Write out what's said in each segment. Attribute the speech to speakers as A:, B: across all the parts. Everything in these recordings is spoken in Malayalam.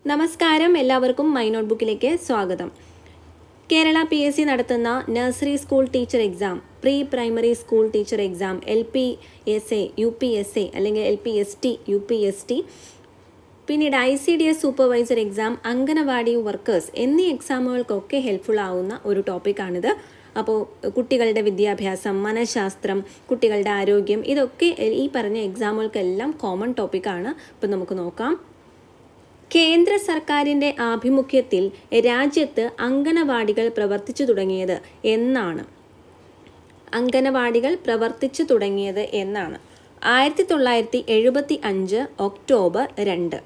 A: നമസ്കാരം, എല്ലാവർക്കും മൈ നോട്ട്ബുക്കിലേക്ക് സ്വാഗതം. കേരള PSC നടത്തുന്ന nursery school teacher exam, pre primary school teacher exam, LPSA, UPSA അല്ലെങ്കിൽ LPST, UPST, പിന്നീട് ICDS supervisor exam, anganwadi workers എന്നീ എക്സാമുകൾക്കൊക്കെ ഹെൽപ്ഫുൾ ആവുന്ന ഒരു ടോപ്പിക്കാണിത്. അപ്പോൾ കുട്ടികളുടെ വിദ്യാഭ്യാസം, മനഃശാസ്ത്രം, കുട്ടികളുടെ ആരോഗ്യം, ഇതൊക്കെ ഈ പറഞ്ഞ എക്സാമുകൾക്കെല്ലാം കോമൺ ടോപ്പിക്കാണ്. അപ്പോൾ നമുക്ക് നോക്കാം. കേന്ദ്ര സർക്കാരിൻ്റെ ആഭിമുഖ്യത്തിൽ രാജ്യത്ത് അംഗനവാടികൾ പ്രവർത്തിച്ചു തുടങ്ങിയത് എന്നാണ്? അംഗനവാടികൾ പ്രവർത്തിച്ചു തുടങ്ങിയത് എന്നാണ്? 1975 ഒക്ടോബർ 2.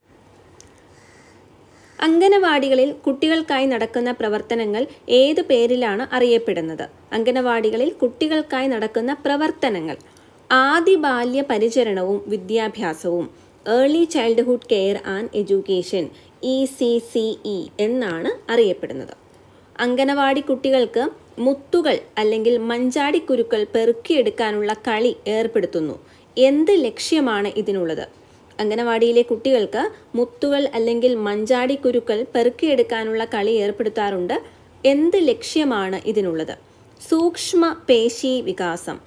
A: അംഗനവാടികളിൽ കുട്ടികൾക്കായി നടക്കുന്ന പ്രവർത്തനങ്ങൾ ഏത് പേരിലാണ് അറിയപ്പെടുന്നത്? അംഗനവാടികളിൽ കുട്ടികൾക്കായി നടക്കുന്ന പ്രവർത്തനങ്ങൾ ആദ്യ ബാല്യ പരിചരണവും വിദ്യാഭ്യാസവും, early childhood care and education, ECCE എന്നാണ് അറിയപ്പെടുന്നത്. അംഗനവാടി കുട്ടികൾക്ക് മുത്തുകൾ അല്ലെങ്കിൽ മഞ്ചാടിക്കുരുക്കൾ പെറുക്കിയെടുക്കാനുള്ള കളി ഏർപ്പെടുത്തുന്നു. എന്ത് ലക്ഷ്യമാണ് ഇതിനുള്ളത്? അംഗനവാടിയിലെ കുട്ടികൾക്ക് മുത്തുകൾ അല്ലെങ്കിൽ മഞ്ചാടിക്കുരുക്കൾ പെറുക്കിയെടുക്കാനുള്ള കളി ഏർപ്പെടുത്താറുണ്ട്. എന്ത് ലക്ഷ്യമാണ് ഇതിനുള്ളത്? സൂക്ഷ്മ പേശി വികാസം.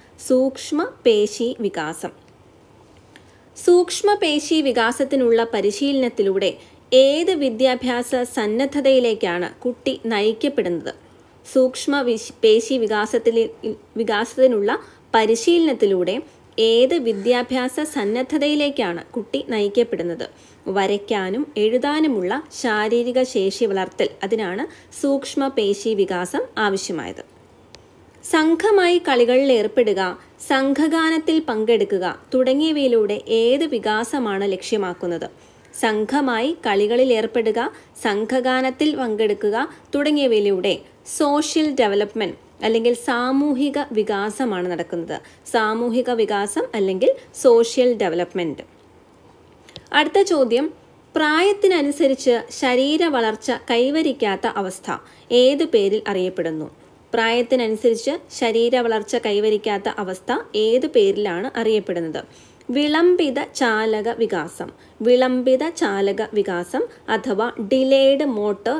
A: സൂക്ഷ്മപേശി വികാസത്തിനുള്ള പരിശീലനത്തിലൂടെ ഏത് വിദ്യാഭ്യാസ സന്നദ്ധതയിലേക്കാണ് കുട്ടി നയിക്കപ്പെടുന്നത്? സൂക്ഷ്മപേശി വികാസത്തിനുള്ള പരിശീലനത്തിലൂടെ ഏത് വിദ്യാഭ്യാസ സന്നദ്ധതയിലേക്കാണ് കുട്ടി നയിക്കപ്പെടുന്നത്? വരയ്ക്കാനും എഴുതാനുമുള്ള ശാരീരിക ശേഷി വളർത്തൽ, അതിനാണ് സൂക്ഷ്മപേശി വികാസം ആവശ്യമായത്. സംഘമായി കളികളിൽ ഏർപ്പെടുക, സംഘഗാനത്തിൽ പങ്കെടുക്കുക തുടങ്ങിയവയിലൂടെ ഏത് വികാസമാണ് ലക്ഷ്യമാക്കുന്നത്? സംഘമായി കളികളിൽ ഏർപ്പെടുക, സംഘഗാനത്തിൽ പങ്കെടുക്കുക തുടങ്ങിയവയിലൂടെ സോഷ്യൽ ഡെവലപ്മെൻറ്റ് അല്ലെങ്കിൽ സാമൂഹിക വികാസമാണ് നടക്കുന്നത്. സാമൂഹിക വികാസം അല്ലെങ്കിൽ സോഷ്യൽ ഡെവലപ്മെൻറ്റ്. അടുത്ത ചോദ്യം, പ്രായത്തിനനുസരിച്ച് ശരീര വളർച്ച കൈവരിക്കാത്ത അവസ്ഥ ഏത് പേരിൽ അറിയപ്പെടുന്നു? പ്രായത്തിനനുസരിച്ച് ശരീര വളർച്ച കൈവരിക്കാത്ത അവസ്ഥ ഏത് പേരിലാണ് അറിയപ്പെടുന്നത്? വിളംബിത ചാലക വികാസം അഥവാ ഡിലേഡ് മോട്ടോർ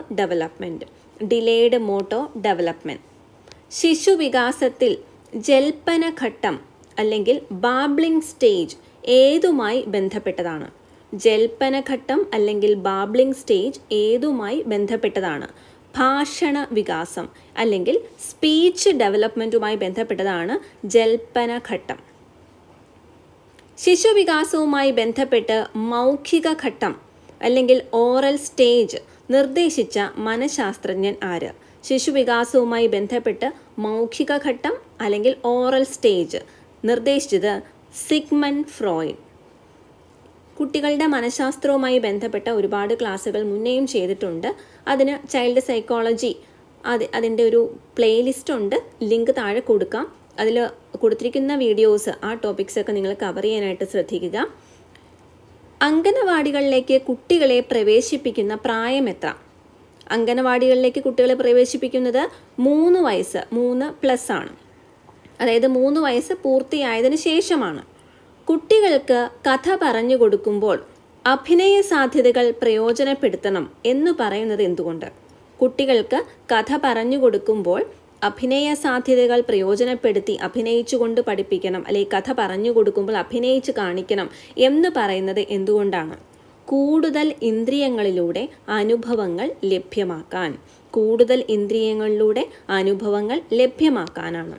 A: ഡെവലപ്മെൻറ്റ്. ശിശു വികാസത്തിൽ ജൽപ്പനഘട്ടം അല്ലെങ്കിൽ ബാബ്ലിംഗ് സ്റ്റേജ് ഏതുമായി ബന്ധപ്പെട്ടതാണ്? ജൽപ്പനഘട്ടം അല്ലെങ്കിൽ ബാബ്ലിംഗ് സ്റ്റേജ് ഏതുമായി ബന്ധപ്പെട്ടതാണ്? ഭാഷണ വികാസം അല്ലെങ്കിൽ സ്പീച്ച് ഡെവലപ്മെൻറ്റുമായി ബന്ധപ്പെട്ടതാണ് ജൽപ്പനഘട്ടം. ശിശുവികാസവുമായി ബന്ധപ്പെട്ട് മൗഖിക ഘട്ടം അല്ലെങ്കിൽ ഓറൽ സ്റ്റേജ് നിർദ്ദേശിച്ച മനഃശാസ്ത്രജ്ഞൻ ആര്? ശിശുവികാസവുമായി ബന്ധപ്പെട്ട് മൗഖിക ഘട്ടം അല്ലെങ്കിൽ ഓറൽ സ്റ്റേജ് നിർദ്ദേശിച്ചത് സിഗ്മണ്ട് ഫ്രോയിഡ്. കുട്ടികളുടെ മനഃശാസ്ത്രവുമായി ബന്ധപ്പെട്ട ഒരുപാട് ക്ലാസ്സുകൾ മുന്നേയും ചെയ്തിട്ടുണ്ട്. അതിന് ചൈൽഡ് സൈക്കോളജി അതിൻ്റെ ഒരു പ്ലേലിസ്റ്റ് ഉണ്ട്, ലിങ്ക് താഴെ കൊടുക്കാം. അതിൽ കൊടുത്തിരിക്കുന്ന വീഡിയോസ്, ആ ടോപ്പിക്സൊക്കെ നിങ്ങൾ കവർ ചെയ്യാനായിട്ട് ശ്രദ്ധിക്കുക. അംഗനവാടികളിലേക്ക് കുട്ടികളെ പ്രവേശിപ്പിക്കുന്ന പ്രായം എത്ര? അംഗനവാടികളിലേക്ക് കുട്ടികളെ പ്രവേശിപ്പിക്കുന്നത് 3 വയസ്സ്, 3+ ആണ്. അതായത് 3 വയസ്സ് പൂർത്തിയായതിനു ശേഷമാണ്. കുട്ടികൾക്ക് കഥ പറഞ്ഞു കൊടുക്കുമ്പോൾ അഭിനയ സാധ്യതകൾ പ്രയോജനപ്പെടുത്തണം എന്ന് പറയുന്നത് എന്തുകൊണ്ട്? കുട്ടികൾക്ക് കഥ പറഞ്ഞു കൊടുക്കുമ്പോൾ അഭിനയ സാധ്യതകൾ പ്രയോജനപ്പെടുത്തി അഭിനയിച്ചുകൊണ്ട് പഠിപ്പിക്കണം, അല്ലെങ്കിൽ കഥ പറഞ്ഞു കൊടുക്കുമ്പോൾ അഭിനയിച്ച് കാണിക്കണം എന്ന് പറയുന്നത് എന്തുകൊണ്ടാണ്? കൂടുതൽ ഇന്ദ്രിയങ്ങളിലൂടെ അനുഭവങ്ങൾ ലഭ്യമാക്കാനാണ്.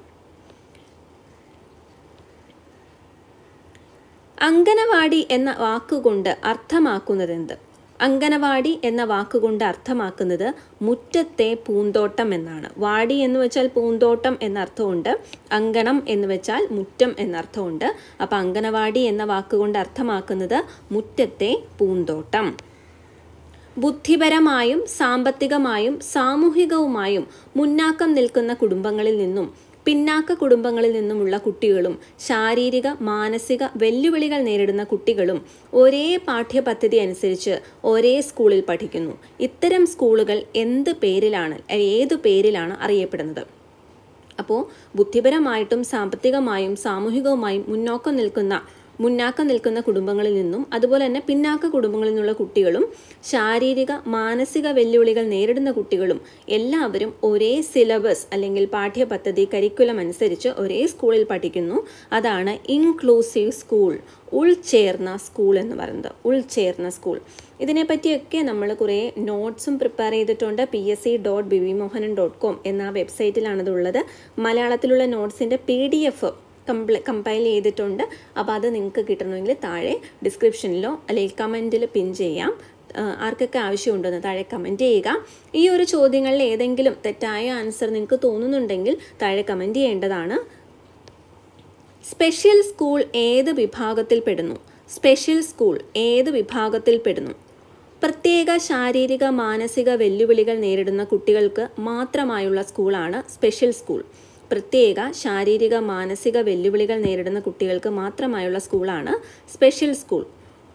A: അംഗനവാടി എന്ന വാക്കുകൊണ്ട് അർത്ഥമാക്കുന്നതെന്ത്? അംഗനവാടി എന്ന വാക്കുകൊണ്ട് അർത്ഥമാക്കുന്നത് മുറ്റത്തെ പൂന്തോട്ടം എന്നാണ്. വാടി എന്ന് വെച്ചാൽ പൂന്തോട്ടം എന്നർത്ഥമുണ്ട്, അങ്കണം എന്ന് വെച്ചാൽ മുറ്റം എന്നർത്ഥമുണ്ട്. അപ്പോൾ അംഗനവാടി എന്ന വാക്കുകൊണ്ട് അർത്ഥമാക്കുന്നത് മുറ്റത്തെ പൂന്തോട്ടം. ബുദ്ധിപരമായും സാമ്പത്തികമായും സാമൂഹികവുമായും മുന്നാക്കം നിൽക്കുന്ന കുടുംബങ്ങളിൽ നിന്നും പിന്നാക്ക കുടുംബങ്ങളിൽ നിന്നുമുള്ള കുട്ടികളും ശാരീരിക മാനസിക വെല്ലുവിളികൾ നേരിടുന്ന കുട്ടികളും ഒരേ പാഠ്യപദ്ധതി അനുസരിച്ച് ഒരേ സ്കൂളിൽ പഠിക്കുന്നു. ഇത്തരം സ്കൂളുകൾ ഏതു പേരിലാണ് അറിയപ്പെടുന്നത്? അപ്പോൾ ബുദ്ധിപരമായിട്ടും സാമ്പത്തികമായും സാമൂഹികവുമായും മുന്നോക്കം നിൽക്കുന്ന മുന്നാക്കം നിൽക്കുന്ന കുടുംബങ്ങളിൽ നിന്നും അതുപോലെ തന്നെ പിന്നാക്ക കുടുംബങ്ങളിൽ നിന്നുള്ള കുട്ടികളും ശാരീരിക മാനസിക വെല്ലുവിളികൾ നേരിടുന്ന കുട്ടികളും എല്ലാവരും ഒരേ സിലബസ് അല്ലെങ്കിൽ പാഠ്യപദ്ധതി കരിക്കുലം അനുസരിച്ച് ഒരേ സ്കൂളിൽ പഠിക്കുന്നു. അതാണ് ഇൻക്ലൂസീവ് സ്കൂൾ, ഉൾച്ചേർന്ന സ്കൂൾ എന്ന് പറയുന്നത്. ഉൾച്ചേർന്ന സ്കൂൾ. ഇതിനെപ്പറ്റിയൊക്കെ നമ്മൾ കുറേ നോട്ട്സും പ്രിപ്പയർ ചെയ്തിട്ടുണ്ട്. psc.bvmohanan.com എന്ന വെബ്സൈറ്റിലാണതുള്ളത്. മലയാളത്തിലുള്ള നോട്ട്സിൻ്റെ PDF കമ്പൈൽ ചെയ്തിട്ടുണ്ട്. അപ്പോൾ അത് നിങ്ങൾക്ക് കിട്ടണമെങ്കിൽ താഴെ ഡിസ്ക്രിപ്ഷനിലോ അല്ലെങ്കിൽ കമൻറ്റിൽ പിൻ ചെയ്യാം. ആർക്കൊക്കെ ആവശ്യമുണ്ടെന്ന് താഴെ കമൻറ്റ് ചെയ്യുക. ഈ ഒരു ചോദ്യങ്ങളിൽ ഏതെങ്കിലും തെറ്റായ ആൻസർ നിങ്ങൾക്ക് തോന്നുന്നുണ്ടെങ്കിൽ താഴെ കമൻറ്റ് ചെയ്യേണ്ടതാണ്. സ്പെഷ്യൽ സ്കൂൾ ഏത് വിഭാഗത്തിൽ പെടുന്നു? സ്പെഷ്യൽ സ്കൂൾ ഏത് വിഭാഗത്തിൽ പെടുന്നു? പ്രത്യേക ശാരീരിക മാനസിക വെല്ലുവിളികൾ നേരിടുന്ന കുട്ടികൾക്ക് മാത്രമായുള്ള സ്കൂളാണ് സ്പെഷ്യൽ സ്കൂൾ. പ്രത്യേക ശാരീരിക മാനസിക വെല്ലുവിളികൾ നേരിടുന്ന കുട്ടികൾക്ക് മാത്രമായുള്ള സ്കൂളാണ് സ്പെഷ്യൽ സ്കൂൾ.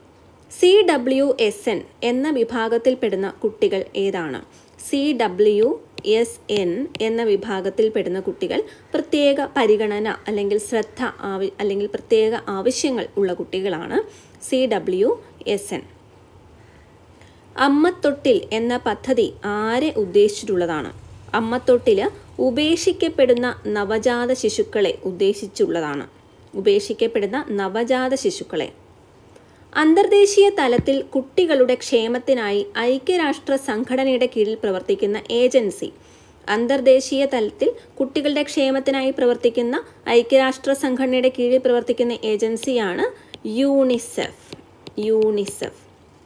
A: CWSN എന്ന വിഭാഗത്തിൽപ്പെടുന്ന കുട്ടികൾ ഏതാണ്? CWSN എന്ന വിഭാഗത്തിൽപ്പെടുന്ന കുട്ടികൾ പ്രത്യേക പരിഗണന അല്ലെങ്കിൽ ശ്രദ്ധ അല്ലെങ്കിൽ പ്രത്യേക ആവശ്യങ്ങൾ ഉള്ള കുട്ടികളാണ് CWSN. അമ്മത്തൊട്ടിൽ എന്ന പദ്ധതി ആരെ ഉദ്ദേശിച്ചിട്ടുള്ളതാണ്? അമ്മത്തൊട്ടിൽ ഉപേക്ഷിക്കപ്പെടുന്ന നവജാത ശിശുക്കളെ ഉദ്ദേശിച്ചുള്ളതാണ്. ഉപേക്ഷിക്കപ്പെടുന്ന നവജാത ശിശുക്കളെ. അന്തർദേശീയ തലത്തിൽ കുട്ടികളുടെ ക്ഷേമത്തിനായി ഐക്യരാഷ്ട്ര സംഘടനയുടെ കീഴിൽ പ്രവർത്തിക്കുന്ന ഏജൻസി. അന്തർദേശീയ തലത്തിൽ കുട്ടികളുടെ ക്ഷേമത്തിനായി പ്രവർത്തിക്കുന്ന ഐക്യരാഷ്ട്ര സംഘടനയുടെ കീഴിൽ പ്രവർത്തിക്കുന്ന ഏജൻസിയാണ് യൂണിസെഫ്. യൂണിസെഫ്.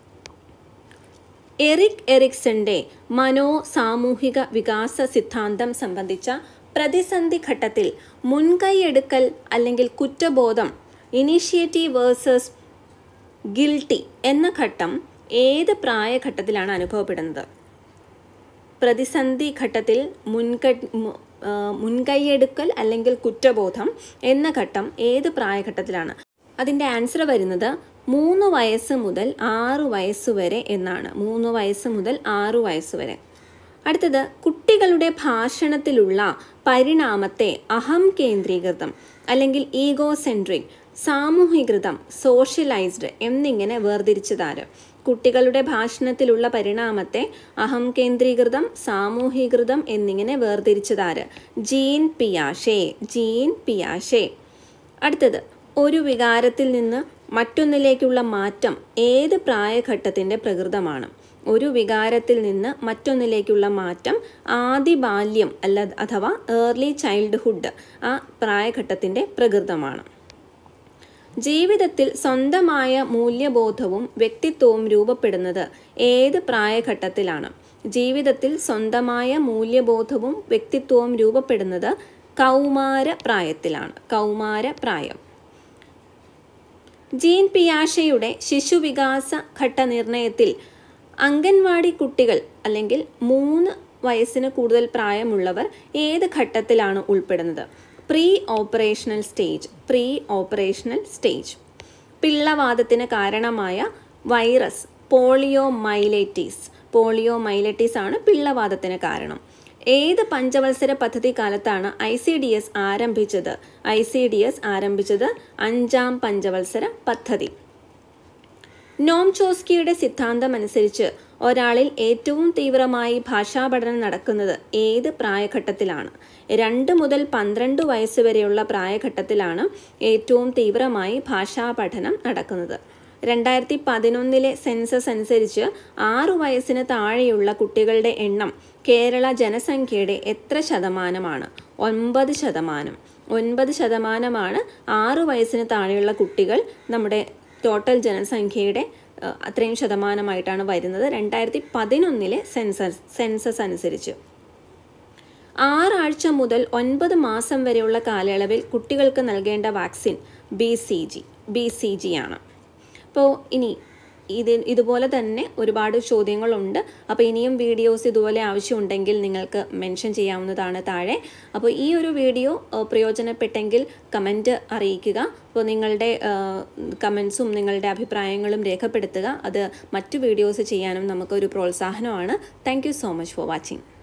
A: എറിക് എറിക്സന്റെ സാമൂഹിക വികാസ സിദ്ധാന്തം സംബന്ധിച്ച പ്രതിസന്ധി ഘട്ടത്തിൽ മുൻകൈയെടുക്കൽ അല്ലെങ്കിൽ കുറ്റബോധം, ഇനീഷ്യേറ്റീവ് വേഴ്സസ് ഗിൽട്ടി എന്ന ഘട്ടം ഏത് പ്രായഘട്ടത്തിലാണ് അനുഭവപ്പെടുന്നത്? പ്രതിസന്ധി ഘട്ടത്തിൽ മുൻകൈയെടുക്കൽ അല്ലെങ്കിൽ കുറ്റബോധം എന്ന ഘട്ടം ഏത് പ്രായഘട്ടത്തിലാണ്? അതിൻ്റെ ആൻസർ വരുന്നത് 3 വയസ്സ് മുതൽ 6 വയസ്സ് വരെ എന്നാണ്. 3 വയസ്സ് മുതൽ 6 വയസ്സ് വരെ. അടുത്തത്, കുട്ടികളുടെ ഭാഷണത്തിലുള്ള പരിണാമത്തെ അഹം കേന്ദ്രീകൃതം അല്ലെങ്കിൽ ഈഗോസെൻട്രിക്, സാമൂഹികൃതം, സോഷ്യലൈസ്ഡ് എന്നിങ്ങനെ വേർതിരിച്ചതാര്? കുട്ടികളുടെ ഭാഷണത്തിലുള്ള പരിണാമത്തെ അഹം കേന്ദ്രീകൃതം, സാമൂഹികൃതം എന്നിങ്ങനെ വേർതിരിച്ചതാര്? ജീൻ പിയാഷെ. ജീൻ പിയാഷെ. അടുത്തത്, ഒരു വികാരത്തിൽ നിന്ന് മറ്റൊന്നിലേക്കുള്ള മാറ്റം ഏത് പ്രായഘട്ടത്തിൻ്റെ പ്രകൃതമാണ്? ഒരു വികാരത്തിൽ നിന്ന് മറ്റൊന്നിലേക്കുള്ള മാറ്റം ആദി ബാല്യം അഥവാ ഏർലി ചൈൽഡ്ഹുഡ് ആ പ്രായഘട്ടത്തിൻ്റെ പ്രകൃതമാണ്. ജീവിതത്തിൽ സ്വന്തമായ മൂല്യബോധവും വ്യക്തിത്വവും രൂപപ്പെടുന്നത് ഏത് പ്രായഘട്ടത്തിലാണ്? ജീവിതത്തിൽ സ്വന്തമായ മൂല്യബോധവും വ്യക്തിത്വവും രൂപപ്പെടുന്നത് കൗമാര പ്രായത്തിലാണ്. കൗമാര പ്രായം. ജീൻ പിയാഷെയുടെ ശിശുവികാസ ഘട്ട നിർണയത്തിൽ അംഗൻവാടി കുട്ടികൾ അല്ലെങ്കിൽ 3 വയസ്സിന് കൂടുതൽ പ്രായമുള്ളവർ ഏത് ഘട്ടത്തിലാണ് ഉൾപ്പെടുന്നത്? Pre operational stage. Pre operational stage. പിള്ളവാതത്തിന് കാരണമായ വൈറസ് പോളിയോമൈലൈറ്റിസ്. പോളിയോമൈലൈറ്റിസ് ആണ് പിള്ളവാതത്തിന് കാരണം. ഏത് പഞ്ചവത്സര പദ്ധതി കാലത്താണ് ICDS ആരംഭിച്ചത്? ICDS ആരംഭിച്ചത് 5ാം പഞ്ചവത്സര പദ്ധതി. നോം ചോസ്കിയുടെ സിദ്ധാന്തം അനുസരിച്ച് ഒരാളിൽ ഏറ്റവും തീവ്രമായി ഭാഷാ പഠനം നടക്കുന്നത് ഏത് പ്രായഘട്ടത്തിലാണ്? 2 മുതൽ 12 വയസ്സ് വരെയുള്ള പ്രായഘട്ടത്തിലാണ് ഏറ്റവും തീവ്രമായി ഭാഷാ പഠനം നടക്കുന്നത്. 2011 സെൻസസ് അനുസരിച്ച് 6 വയസ്സിന് താഴെയുള്ള കുട്ടികളുടെ എണ്ണം കേരള ജനസംഖ്യയുടെ എത്ര ശതമാനമാണ്? 9%. 9%മാണ് 6 വയസ്സിന് താഴെയുള്ള കുട്ടികൾ നമ്മുടെ ടോട്ടൽ ജനസംഖ്യയുടെ അത്രയും ശതമാനമായിട്ടാണ് വരുന്നത് 2011 സെൻസസ് അനുസരിച്ച്. 6 ആഴ്ച മുതൽ 9 മാസം വരെയുള്ള കാലയളവിൽ കുട്ടികൾക്ക് നൽകേണ്ട വാക്സിൻ BCG ആണ്. അപ്പോൾ ഇനി ഇതുപോലെ തന്നെ ഒരുപാട് ചോദ്യങ്ങളുണ്ട്. അപ്പോൾ ഇനിയും വീഡിയോസ് ഇതുപോലെ ആവശ്യമുണ്ടെങ്കിൽ നിങ്ങൾക്ക് മെൻഷൻ ചെയ്യാവുന്നതാണ് താഴെ. അപ്പോൾ ഈ ഒരു വീഡിയോ പ്രയോജനപ്പെട്ടെങ്കിൽ കമൻറ്റ് അറിയിക്കുക. അപ്പോൾ നിങ്ങളുടെ കമൻസും നിങ്ങളുടെ അഭിപ്രായങ്ങളും രേഖപ്പെടുത്തുക. അത് മറ്റു വീഡിയോസ് ചെയ്യാനും നമുക്കൊരു പ്രോത്സാഹനമാണ്. Thank you so much for watching.